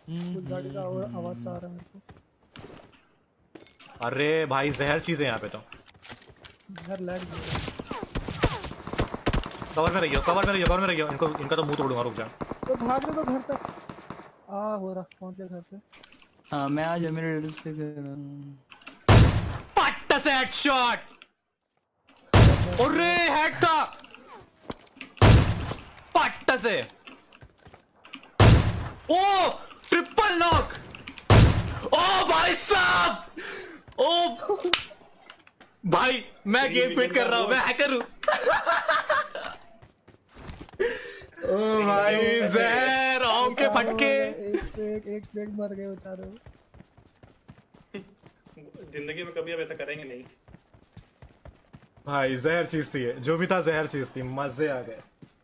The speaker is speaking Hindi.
उस गाड़ी का आवाज आ रहा है मेरे को। अरे भाई जहर चीज है यहाँ पे तो। घर लैग कवर में रहियो, कवर में रहियो, कवर में रहियो। इनको इनका तो मुंह तोड़ूंगा, रुक जा। तो भागने दो घर तक। हो रहा पहुंच गया घर पे। हाँ मैं आज मेरे एड्रेस पे पट्टा से हेडशॉट। अरे हेड था पट्टा से। ओ ट्रिपल नॉक। ओ भाई साहब। ओ भाई मैं गेम फिट कर रहा हूं, मैं हैकर हूं। ओ भाई जहर ओम के फटके। एक पेग मर गए बेचारे। जिंदगी में कभी अब ऐसा करेंगे नहीं। भाई जहर चीज थी, जो भी था जहर चीज थी, मजे आ गए।